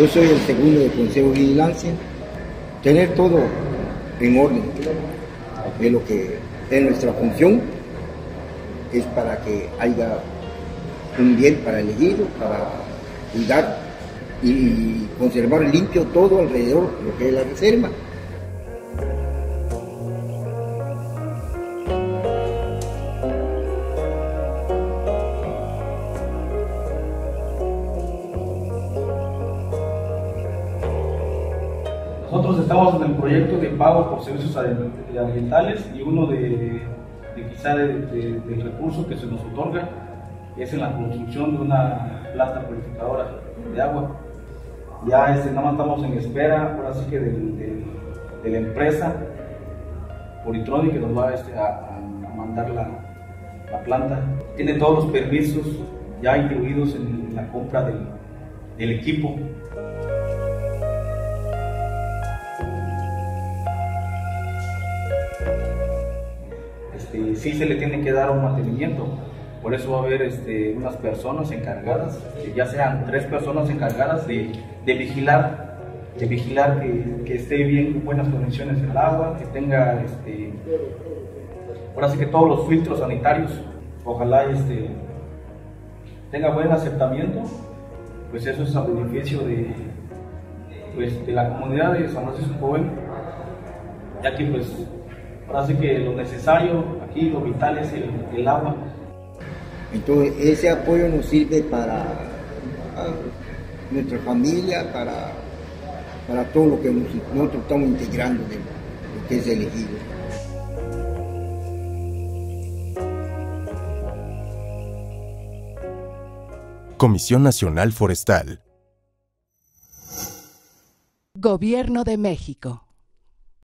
Yo soy el segundo del Consejo de Vigilancia. Tener todo en orden es lo que es nuestra función, es para que haya un bien para el ejido, para cuidar y conservar limpio todo alrededor, lo que es la reserva. Nosotros estamos en el proyecto de pago por servicios ambientales y uno del recurso que se nos otorga es en la construcción de una planta purificadora de agua. Ya nada más estamos en espera, ahora sí que de la empresa Poritronic que nos va a mandar la planta. Tiene todos los permisos ya incluidos en la compra del equipo. Sí se le tiene que dar un mantenimiento, por eso va a haber unas personas encargadas, ya sean 3 personas encargadas de vigilar que esté bien, con buenas condiciones el agua, que tenga ahora sí que todos los filtros sanitarios, ojalá tenga buen aceptamiento, pues eso es a beneficio de la comunidad de San Francisco Joven, ya que pues ahora sí que lo necesario aquí, lo vital es el agua. Entonces ese apoyo nos sirve para nuestra familia, para todo lo que nosotros estamos integrando de lo que es el ejido. Comisión Nacional Forestal. Gobierno de México.